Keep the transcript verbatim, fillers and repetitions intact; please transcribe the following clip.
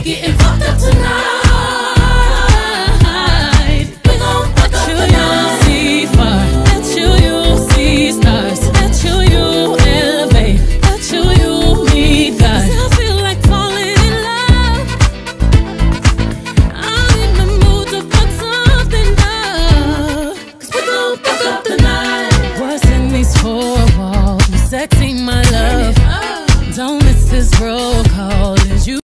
getting fucked up tonight. We gon' fuck up tonight. You'll see far, let you, you'll see stars, let you, you elevate, let you, you meet God. I feel like falling in love. I'm in the mood to fuck something up. Cause we gon' fuck up the night. What's in these four walls? You sexy, my love. Don't miss this roll call. Is you